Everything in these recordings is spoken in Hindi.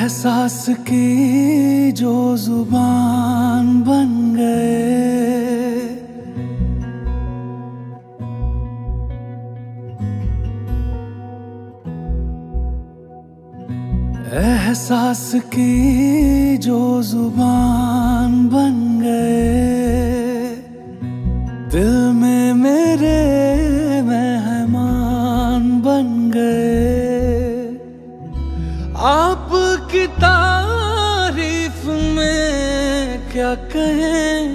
एहसास की जो जुबान बन गए, एहसास की जो जुबान बन गए, दिल में मेरे मेहमान बन गए। आपकी तारीफ में क्या कहें,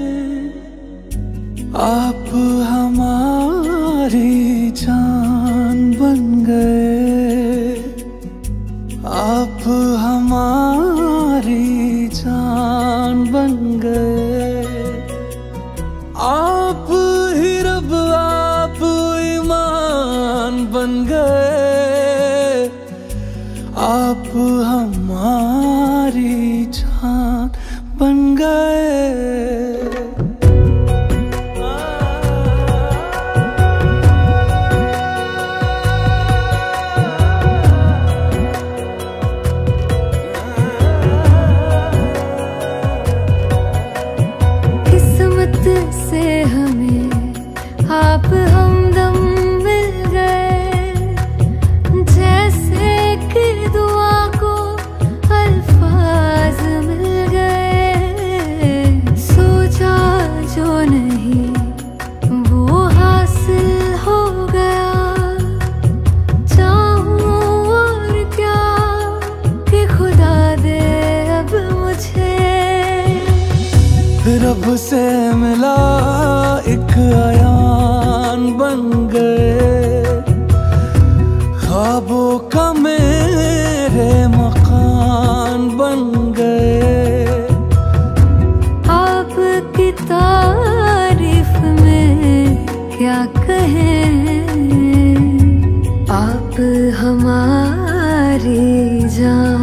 आप हमारी जान बन गए, आप हमारी जान बन गए। आप ही रब, आप ईमान बन गए, आप हमारी जान बन गए। किस्मत से हमें आप हमदम मिल गए, जैसे कि दुआ को अल्फाज मिल गए। सोचा जो नहीं वो हासिल हो गया, चाहूं और क्या कि खुदा दे अब मुझे। रब से मिला एक आयान बन गए, ख्वाबों का मेरे मकान बन गए। आपकी तारीफ में क्या कहें, आप हमारी जान